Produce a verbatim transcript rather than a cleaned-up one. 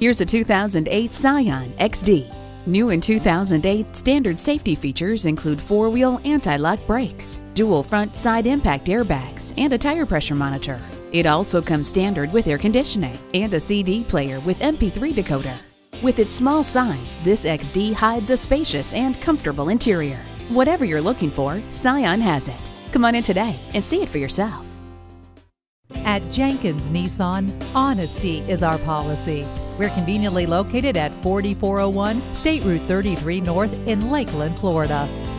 Here's a two thousand eight Scion X D. New in two thousand eight, standard safety features include four-wheel anti-lock brakes, dual front side impact airbags, and a tire pressure monitor. It also comes standard with air conditioning and a C D player with M P three decoder. With its small size, this X D hides a spacious and comfortable interior. Whatever you're looking for, Scion has it. Come on in today and see it for yourself. At Jenkins Nissan, honesty is our policy. We're conveniently located at forty-four oh one State Route thirty-three North in Lakeland, Florida.